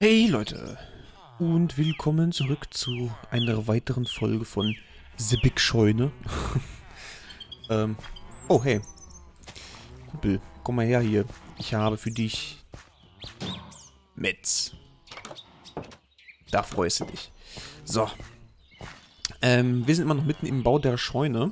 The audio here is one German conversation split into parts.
Hey Leute und willkommen zurück zu einer weiteren Folge von The Big Scheune. Oh hey, Kumpel, komm mal her hier. Ich habe für dich Metz. Da freust du dich. So, wir sind immer noch mitten im Bau der Scheune.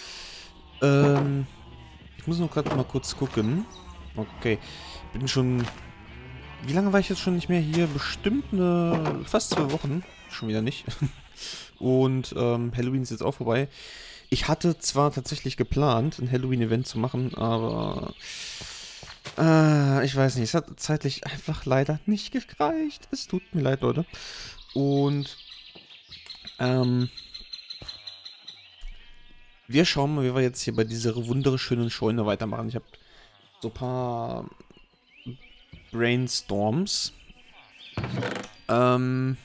Ich muss noch gerade mal kurz gucken. Okay, bin schon... Wie lange war ich jetzt schon nicht mehr hier? Bestimmt fast 2 Wochen. Schon wieder nicht. Und Halloween ist jetzt auch vorbei. Ich hatte zwar tatsächlich geplant, ein Halloween-Event zu machen, aber ich weiß nicht, es hat zeitlich einfach leider nicht gereicht. Es tut mir leid, Leute. Und wir schauen mal, wie wir jetzt hier bei dieser wunderschönen Scheune weitermachen. Ich habe so ein paar Brainstorms. Aber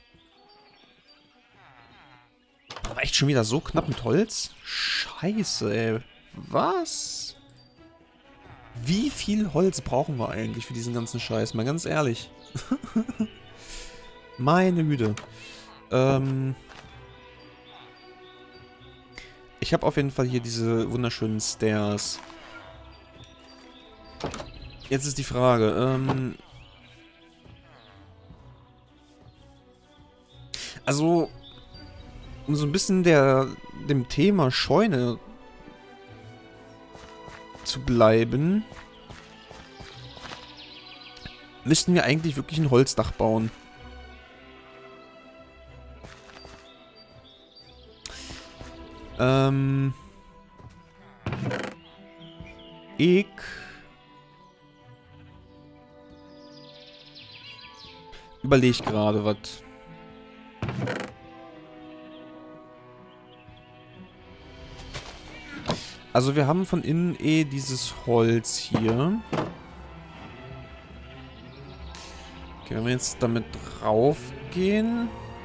echt schon wieder so knapp mit Holz? Scheiße, ey. Was? Wie viel Holz brauchen wir eigentlich für diesen ganzen Scheiß? Mal ganz ehrlich. Meine Güte. Ich habe auf jeden Fall hier diese wunderschönen Stairs. Jetzt ist die Frage, also, um so ein bisschen dem Thema Scheune zu bleiben, müssten wir eigentlich wirklich ein Holzdach bauen. Ich überlege gerade, was. Also wir haben von innen dieses Holz hier. Okay, wenn wir jetzt damit raufgehen.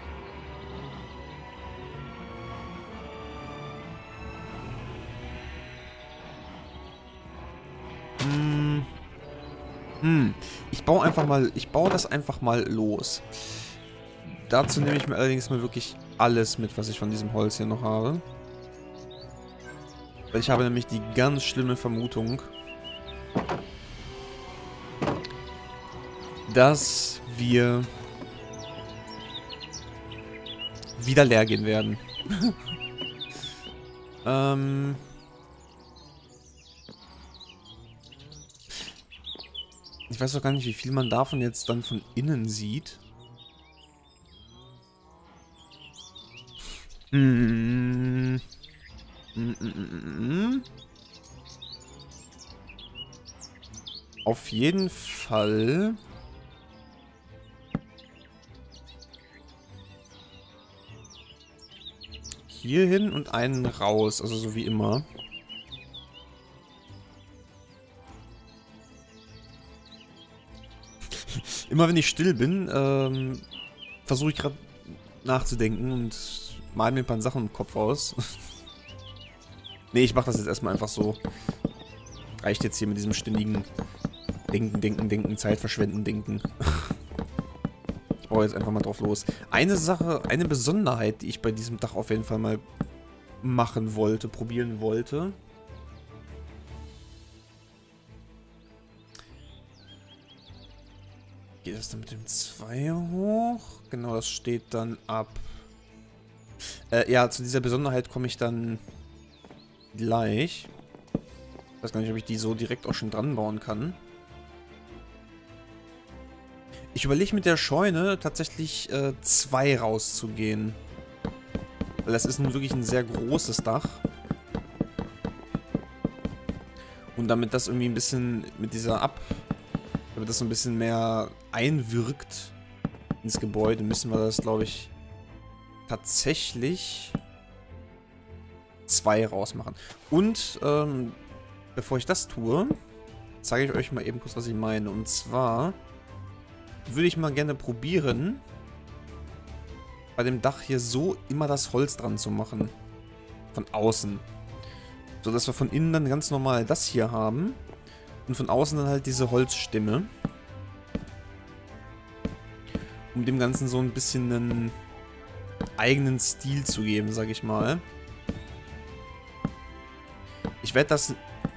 Ich baue das einfach mal los. Dazu nehme ich mir allerdings mal wirklich alles mit, was ich von diesem Holz hier noch habe. Weil ich habe nämlich die ganz schlimme Vermutung, dass wir wieder leer gehen werden. Ich weiß doch gar nicht, wie viel man davon jetzt dann von innen sieht. Auf jeden Fall hier hin und einen raus, also so wie immer. Immer wenn ich still bin, versuche ich gerade nachzudenken und mal mir ein paar Sachen im Kopf aus. Nee, ich mache das jetzt erstmal einfach so. Reicht jetzt hier mit diesem ständigen Denken, Zeit verschwenden, Denken. Ich baue jetzt einfach mal drauf los. Eine Sache, eine Besonderheit, die ich bei diesem Dach auf jeden Fall mal machen wollte, probieren wollte. Geht das dann mit dem 2 hoch? Genau, das steht dann ab. Ja, zu dieser Besonderheit komme ich dann gleich. Ich weiß gar nicht, ob ich die so direkt auch schon dran bauen kann. Ich überlege mit der Scheune tatsächlich 2 rauszugehen. Weil das ist nun wirklich ein sehr großes Dach. Und damit das irgendwie ein bisschen mit damit das so ein bisschen mehr einwirkt ins Gebäude, müssen wir das, glaube ich, tatsächlich 2 rausmachen. Und, bevor ich das tue, zeige ich euch mal eben kurz, was ich meine. Und zwar würde ich mal gerne probieren, bei dem Dach hier so immer das Holz dran zu machen. Von außen. So dass wir von innen dann ganz normal das hier haben. Und von außen dann halt diese Holzstimme. um dem Ganzen so ein bisschen einen eigenen Stil zu geben, sag ich mal. Ich werde das...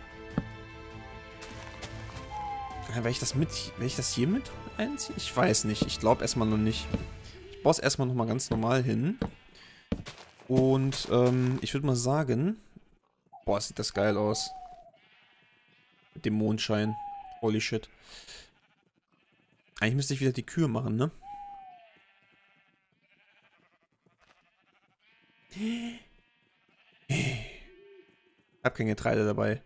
Werde ich das hier mit einziehen? Ich weiß nicht. Ich glaube erstmal noch nicht. Ich baue es erstmal nochmal ganz normal hin. Und ich würde mal sagen... Boah, sieht das geil aus. Mit dem Mondschein. Holy shit. Eigentlich müsste ich wieder die Kühe machen, ne? Ich hab kein Getreide dabei.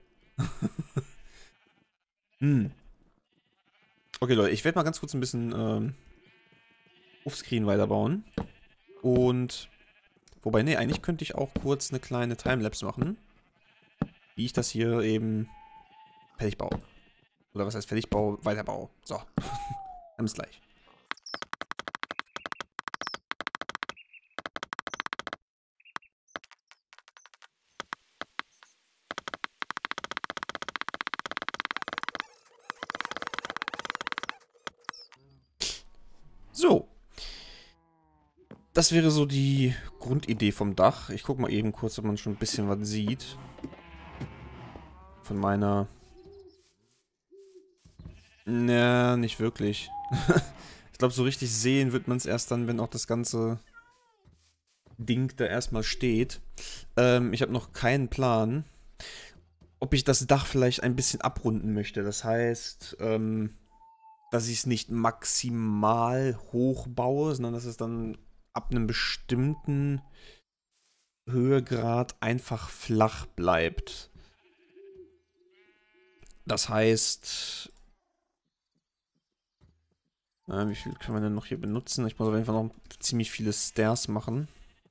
Okay, Leute, ich werde mal ganz kurz ein bisschen Offscreen weiterbauen. Und... Wobei, ne, eigentlich könnte ich auch kurz eine kleine Timelapse machen. Wie ich das hier eben fertig baue. Oder was heißt fertig baue? Weiterbaue. So. Bis gleich. So. Das wäre so die Grundidee vom Dach. Ich gucke mal eben kurz, ob man schon ein bisschen was sieht. Von meiner... Na, nicht wirklich. Ich glaube, so richtig sehen wird man es erst dann, wenn auch das ganze Ding da erstmal steht. Ich habe noch keinen Plan, ob ich das Dach vielleicht ein bisschen abrunden möchte. Das heißt, dass ich es nicht maximal hoch baue, sondern dass es dann ab einem bestimmten Höhegrad einfach flach bleibt. Das heißt... wie viel können wir denn noch hier benutzen? Ich muss auf jeden Fall noch ziemlich viele Stairs machen.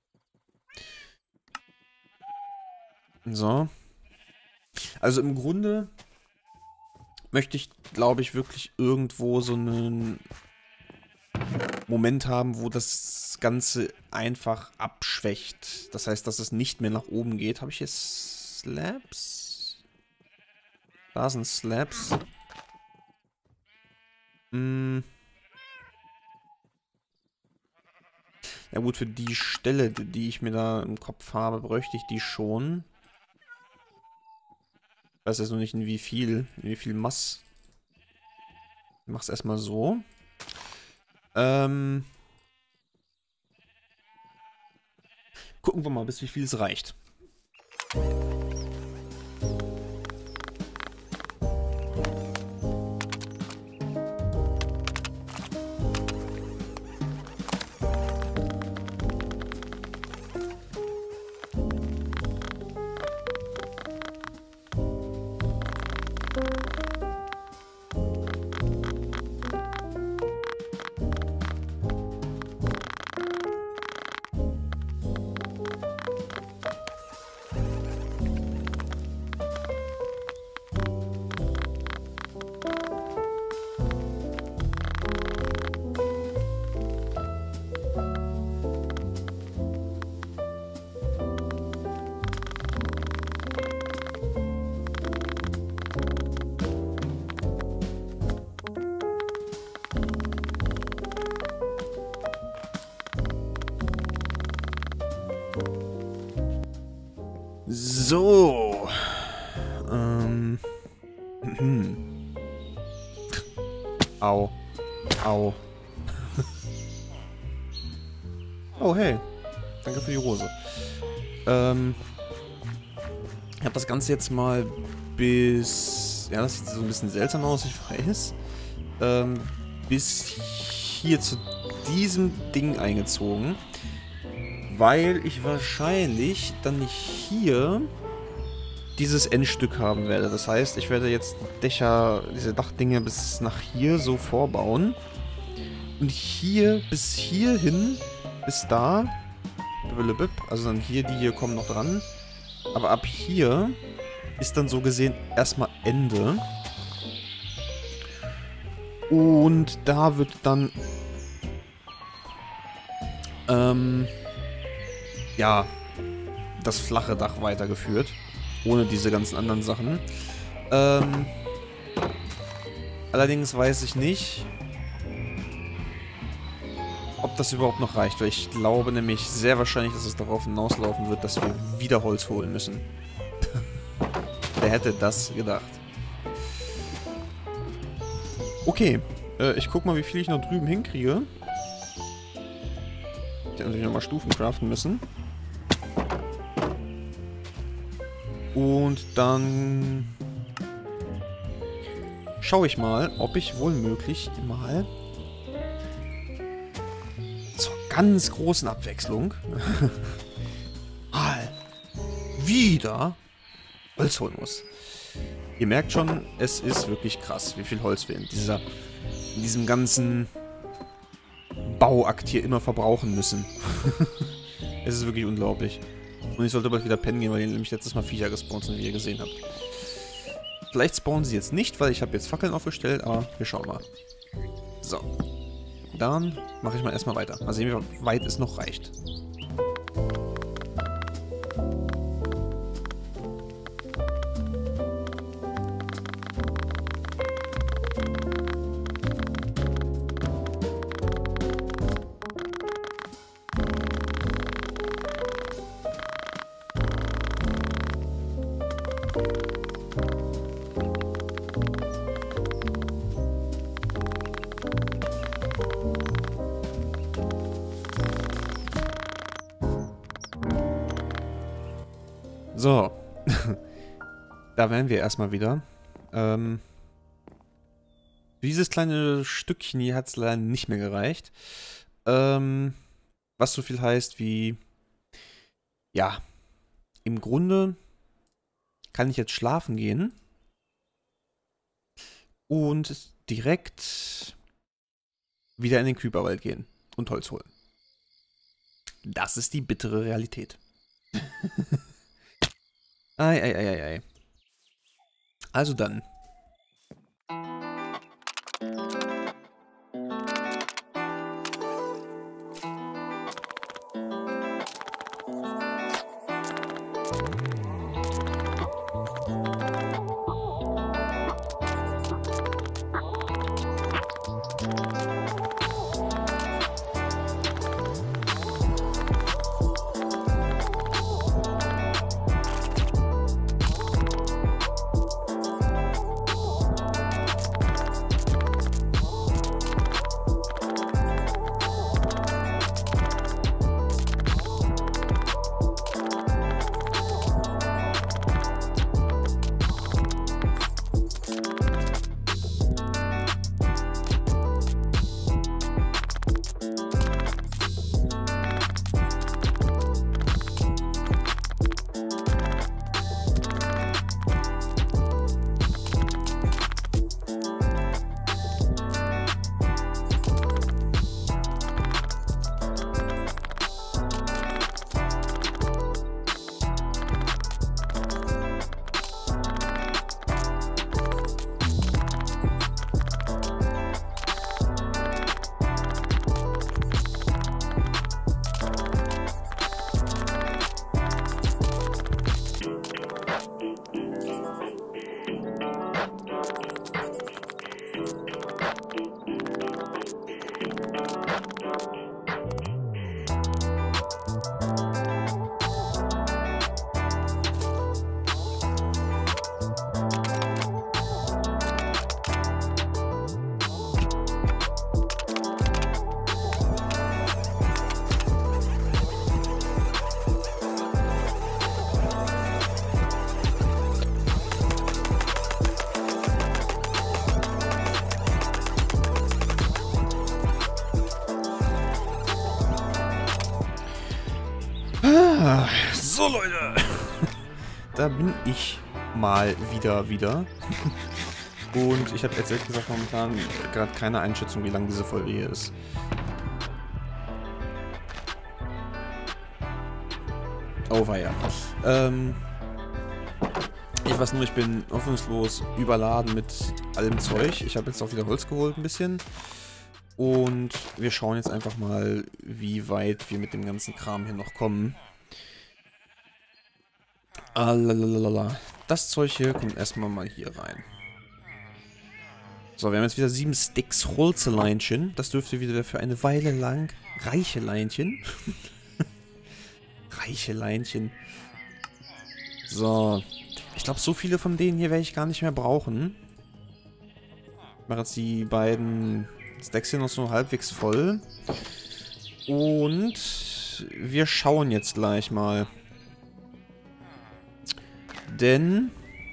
So. Also im Grunde möchte ich, glaube ich, wirklich irgendwo so einen Moment haben, wo das Ganze einfach abschwächt. Das heißt, dass es nicht mehr nach oben geht. Habe ich hier Slabs? Da sind Slabs. Ja gut, für die Stelle, die ich mir da im Kopf habe, bräuchte ich die schon. Ich weiß jetzt noch nicht, in wie viel Mass. Ich mach's erstmal so. Gucken wir mal, bis wie viel es reicht. So. Au. Au. Oh, hey. Danke für die Rose. Ich habe das Ganze jetzt mal bis... Ja, das sieht so ein bisschen seltsam aus, ich weiß. Bis hier zu diesem Ding eingezogen. Weil ich wahrscheinlich dann hier dieses Endstück haben werde. Das heißt, ich werde jetzt Dächer, diese Dachdinge bis nach hier so vorbauen. Und hier bis hierhin, bis da. Also dann hier, die hier kommen noch dran. Aber ab hier ist dann so gesehen erstmal Ende. Und da wird dann... ja, das flache Dach weitergeführt. Ohne diese ganzen anderen Sachen. Allerdings weiß ich nicht, ob das überhaupt noch reicht, weil ich glaube nämlich sehr wahrscheinlich, dass es darauf hinauslaufen wird, dass wir wieder Holz holen müssen. Wer hätte das gedacht? Okay, ich guck mal, wie viel ich noch drüben hinkriege. Ich hätte natürlich nochmal Stufen craften müssen. Und dann schaue ich mal, ob ich wohl möglich mal zur ganz großen Abwechslung mal wieder Holz holen muss. Ihr merkt schon, es ist wirklich krass, wie viel Holz wir in diesem ganzen Bauakt hier immer verbrauchen müssen. Es ist wirklich unglaublich. Und ich sollte bald wieder pennen gehen, weil hier nämlich letztes Mal Viecher gespawnt sind, wie ihr gesehen habt. Vielleicht spawnen sie jetzt nicht, weil ich habe jetzt Fackeln aufgestellt, aber wir schauen mal. So. Dann mache ich mal erstmal weiter. Mal sehen, wie weit es noch reicht. So. Da wären wir erstmal wieder. Dieses kleine Stückchen hier hat es leider nicht mehr gereicht. Was so viel heißt wie... Ja. Im Grunde kann ich jetzt schlafen gehen. Und direkt wieder in den Creeperwald gehen. Und Holz holen. Das ist die bittere Realität. Ei, ei, ei, ei, ei. Also dann. So, Leute. Da bin ich mal wieder. Und ich habe jetzt ehrlich gesagt momentan gerade keine Einschätzung, wie lang diese Folge hier ist. Oh, weia. Ich weiß nur, ich bin hoffnungslos überladen mit allem Zeug. Ich habe jetzt auch wieder Holz geholt ein bisschen. Und wir schauen jetzt einfach mal, wie weit wir mit dem ganzen Kram hier noch kommen. Das Zeug hier kommt erstmal mal hier rein. So, wir haben jetzt wieder 7 Sticks Holzeleinchen. Das dürfte wieder für eine Weile lang reiche Leinchen. Reiche Leinchen. So. Ich glaube, so viele von denen hier werde ich gar nicht mehr brauchen. Ich mache jetzt die beiden Stacks hier noch so halbwegs voll. Und wir schauen jetzt gleich mal. Denn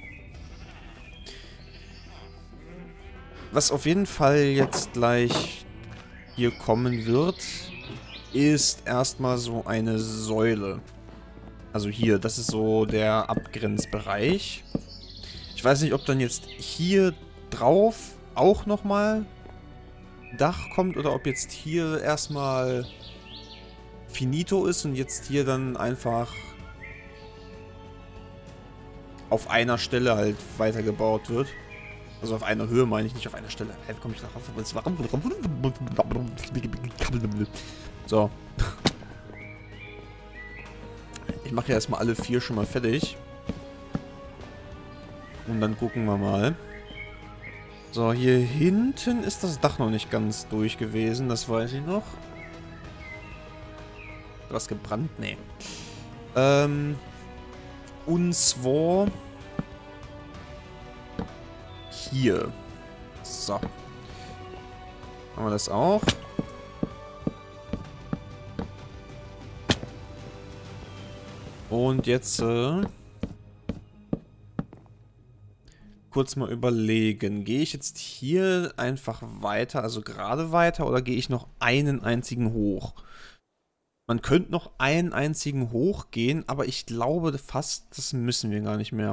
was auf jeden Fall jetzt gleich hier kommen wird, ist erstmal so eine Säule. Also hier, das ist so der Abgrenzbereich. Ich weiß nicht, ob dann jetzt hier drauf auch nochmal Dach kommt oder ob jetzt hier erstmal finito ist und jetzt hier dann einfach auf einer Stelle halt weitergebaut wird. Also auf einer Höhe meine ich, nicht auf einer Stelle. Hey, wie komme ich darauf? So. Ich mache ja erstmal alle 4 schon mal fertig. Und dann gucken wir mal. So, hier hinten ist das Dach noch nicht ganz durch gewesen, das weiß ich noch. Was gebrannt? Nee. Und zwar hier. So. Haben wir das auch. Und jetzt kurz mal überlegen. Gehe ich jetzt hier einfach weiter, also gerade weiter, oder gehe ich noch einen einzigen hoch? Man könnte noch einen einzigen hochgehen, aber ich glaube fast, das müssen wir gar nicht mehr.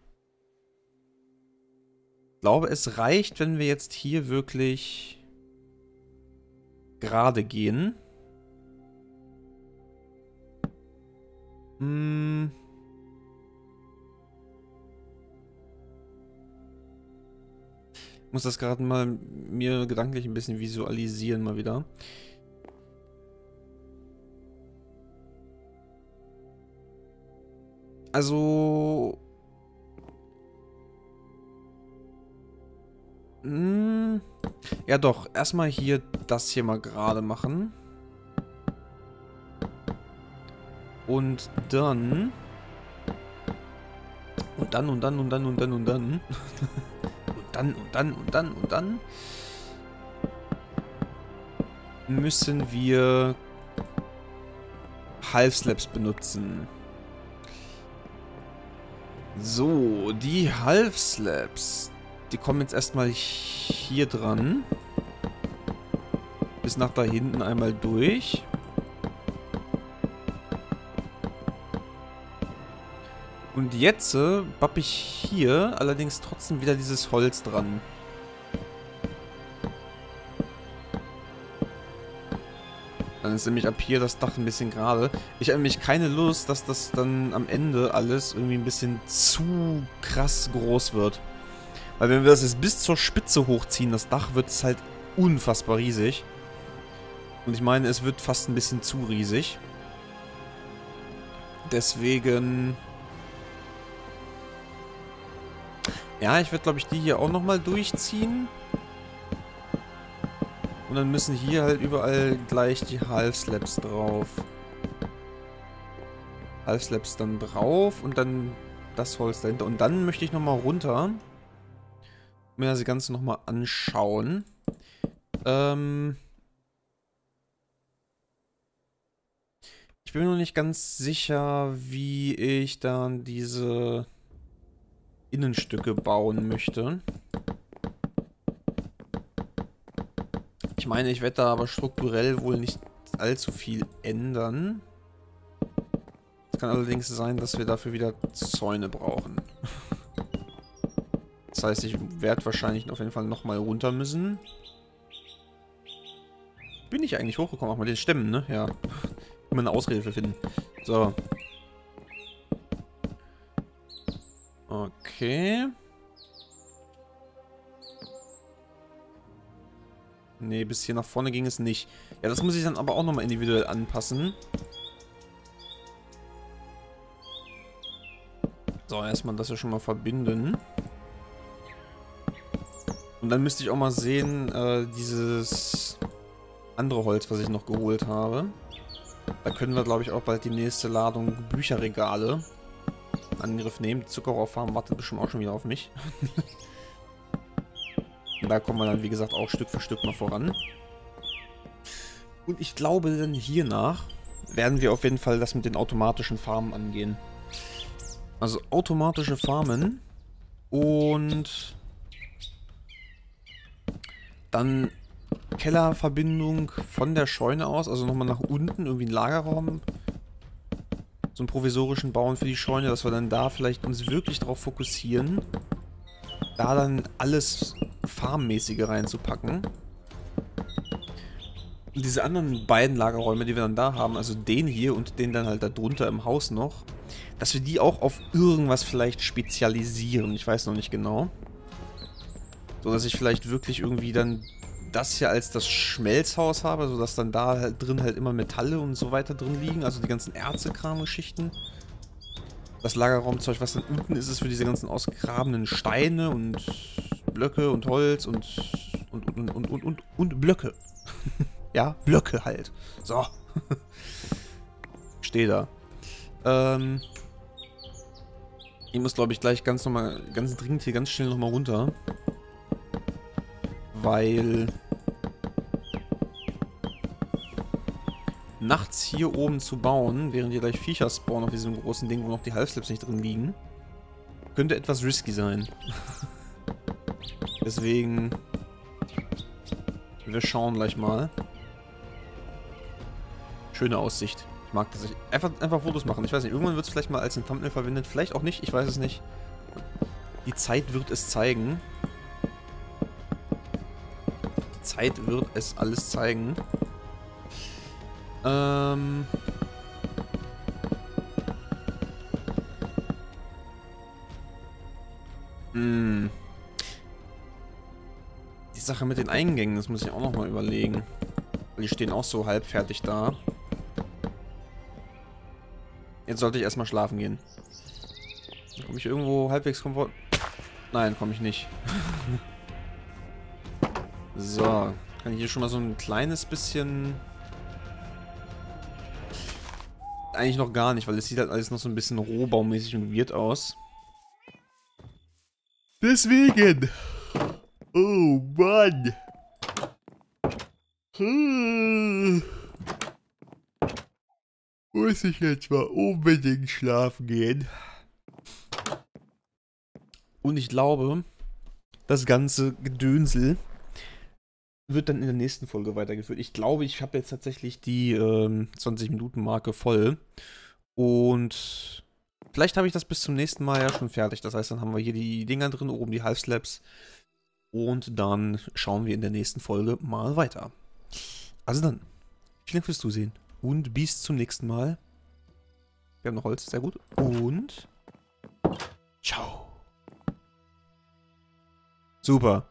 Ich glaube, es reicht, wenn wir jetzt hier wirklich gerade gehen. Ich muss das gerade mal mir gedanklich ein bisschen visualisieren mal wieder. Also ja doch, erstmal hier das hier mal gerade machen. Und dann und dann und dann und dann und dann und dann und dann müssen wir Half Slabs benutzen. So, die Half Slabs, die kommen jetzt erstmal hier dran. Bis nach da hinten einmal durch. Und jetzt bapp ich hier allerdings trotzdem wieder dieses Holz dran. Dann ist nämlich ab hier das Dach ein bisschen gerade. Ich habe nämlich keine Lust, dass das dann am Ende alles irgendwie ein bisschen zu krass groß wird. Weil wenn wir das jetzt bis zur Spitze hochziehen, das Dach, wird es halt unfassbar riesig. Und ich meine, es wird fast ein bisschen zu riesig. Deswegen... Ja, ich würde, glaube ich, die hier auch nochmal durchziehen. Und dann müssen hier halt überall gleich die Half Slabs drauf. Half Slabs dann drauf und dann das Holz dahinter. Und dann möchte ich nochmal runter. Mir das Ganze nochmal anschauen. Ich bin mir noch nicht ganz sicher, wie ich dann diese Innenstücke bauen möchte. Ich meine, ich werde da aber strukturell wohl nicht allzu viel ändern. Es kann allerdings sein, dass wir dafür wieder Zäune brauchen. Das heißt, ich werde wahrscheinlich auf jeden Fall nochmal runter müssen. Bin ich eigentlich hochgekommen? Auch mit den Stämmen, ne? Ja. Immer eine Ausrede für finden. So. Okay. Nee, bis hier nach vorne ging es nicht. Ja, das muss ich dann aber auch nochmal individuell anpassen. So, erstmal das ja schon mal verbinden. Und dann müsste ich auch mal sehen, dieses andere Holz, was ich noch geholt habe. Da können wir, glaube ich, auch bald die nächste Ladung Bücherregale in Angriff nehmen. Die Zuckerrohrfarm wartet bestimmt auch schon wieder auf mich. Und da kommen wir dann, wie gesagt, auch Stück für Stück mal voran. Und ich glaube, dann hiernach werden wir auf jeden Fall das mit den automatischen Farmen angehen. Also automatische Farmen und dann Kellerverbindung von der Scheune aus, also nochmal nach unten, irgendwie einen Lagerraum, so einen provisorischen bauen für die Scheune, dass wir dann da vielleicht uns wirklich darauf fokussieren, da dann alles Farmmäßige reinzupacken. Und diese anderen beiden Lagerräume, die wir dann da haben, also den hier und den dann halt da drunter im Haus noch, dass wir die auch auf irgendwas vielleicht spezialisieren. Ich weiß noch nicht genau. So, dass ich vielleicht wirklich irgendwie dann das hier als das Schmelzhaus habe, sodass dann da halt drin halt immer Metalle und so weiter drin liegen, also die ganzen Ärztekram-Geschichten. Das Lagerraumzeug, was dann unten ist, ist für diese ganzen ausgegrabenen Steine und Blöcke und Holz und Blöcke. Ja, Blöcke halt. So. Stehe da. Ich muss, glaube ich, gleich ganz dringend hier ganz schnell nochmal runter. Weil nachts hier oben zu bauen, während hier gleich Viecher spawnen auf diesem großen Ding, wo noch die Half-Slips nicht drin liegen, könnte etwas risky sein. Deswegen, wir schauen gleich mal. Schöne Aussicht. Ich mag das. Einfach Fotos machen. Ich weiß nicht, irgendwann wird es vielleicht mal als ein Thumbnail verwendet. Vielleicht auch nicht, ich weiß es nicht. Die Zeit wird es zeigen. Die Zeit wird es alles zeigen. Die Sache mit den Eingängen, das muss ich auch nochmal überlegen. Weil die stehen auch so halbfertig da. Jetzt sollte ich erstmal schlafen gehen. Komme ich irgendwo halbwegs komfort... Nein, komme ich nicht. So, kann ich hier schon mal so ein kleines bisschen... Eigentlich noch gar nicht, weil es sieht halt alles noch so ein bisschen rohbaumäßig und weird aus. Deswegen. Oh Mann. Muss ich jetzt mal unbedingt schlafen gehen. Und ich glaube, das ganze Gedönsel wird dann in der nächsten Folge weitergeführt. Ich glaube, ich habe jetzt tatsächlich die 20-Minuten-Marke voll. Und vielleicht habe ich das bis zum nächsten Mal ja schon fertig. Das heißt, dann haben wir hier die Dinger drin, oben die Half-Slabs. Und dann schauen wir in der nächsten Folge mal weiter. Also dann, vielen Dank fürs Zusehen. Und bis zum nächsten Mal. Wir haben noch Holz, sehr gut. Und ciao. Super.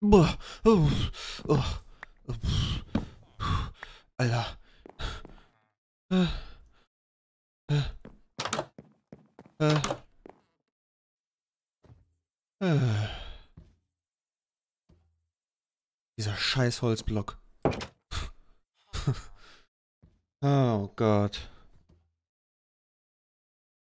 Boah. Oh. Oh. Oh. Alter. Äh. Äh. Äh. Dieser scheiß Holzblock. Oh Gott.